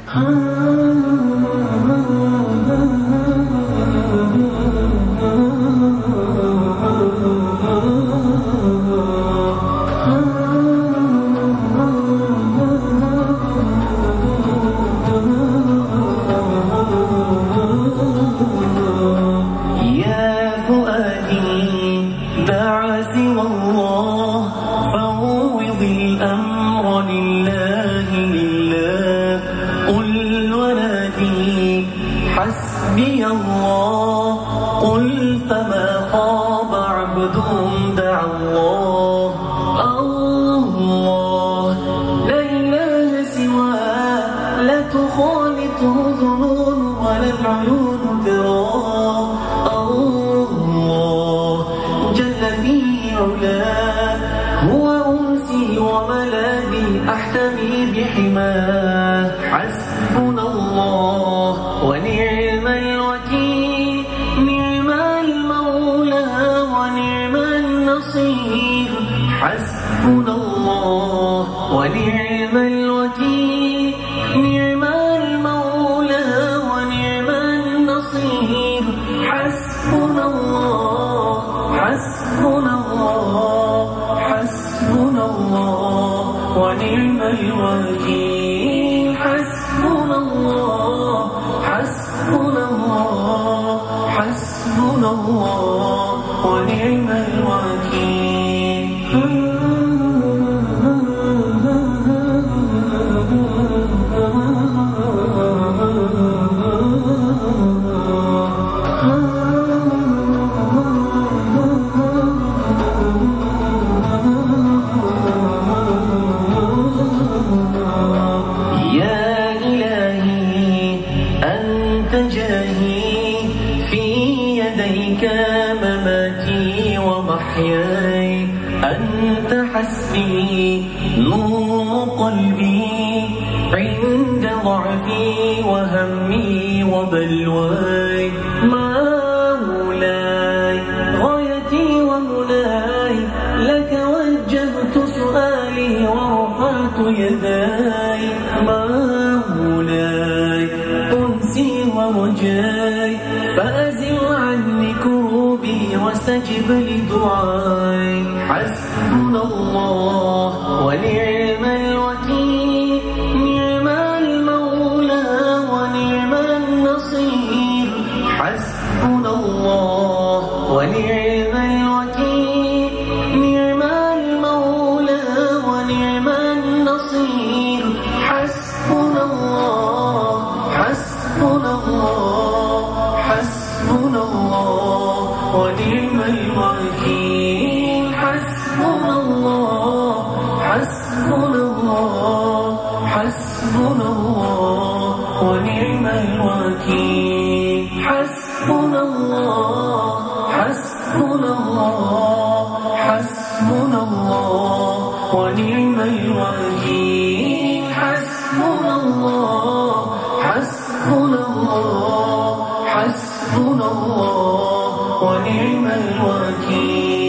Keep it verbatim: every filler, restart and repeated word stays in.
حسبي الله قل فما خاب عبد دعا الله الله لا إله سواه لا تخالطه ظنون ولا العيون تراه الله جل في علاه هو أنسي وملاذي أحتمي بحماه حسبنا الله ونعم الوكيل نعم المولى ونعم النصير حسبنا الله ونعم الوكيل نعم المولى ونعم النصير حسبنا الله حسبنا الله حسبنا الله ونعم الوكيل حسبنا الله حسبنا الله حسبنا الله ونعم الوكيل جاهي في يديك مماتي ومحياي أنت حسبي نور قلبي عند ضعفي وهمي وبلواي مولاي غايتي ومناي لك وجهت سؤالي ورفعت يداي مولاي أنسي ورجاي فأزل عني كروبي واستجب لدعاي حسبنا الله ونعم الوكيل نعم المولى ونعم النصير حسبنا الله ونعم الوكيل نعم المولى ونعم النصير حسبنا الله حسبنا الله حسبنا الله ونعم الوكيل حسبنا الله حسبنا الله حسبنا الله ونعم الوكيل حسبنا الله حسبنا الله حسبنا الله ونعم الوكيل حسبنا الله حسبنا الله حسبنا الله ونعم الوكيل